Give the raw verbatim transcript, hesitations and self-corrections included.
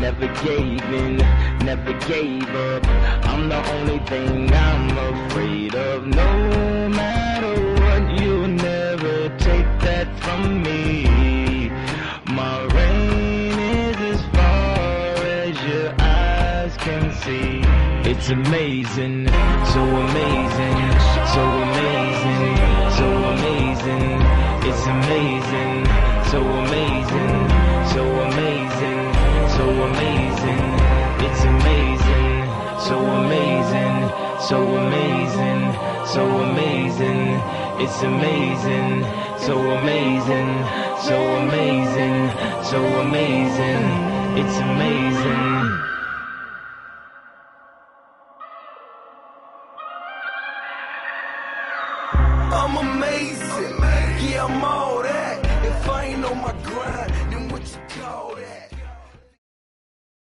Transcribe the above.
never gave in, never gave up. I'm the only thing I'm afraid of. No matter what, you'll never take that from me. My reign is as far as your eyes can see. It's amazing, so amazing, so amazing, so amazing. It's amazing, so amazing, so amazing, so amazing. It's amazing, so amazing, so amazing, so amazing. It's amazing, so amazing, so amazing, so amazing. It's amazing.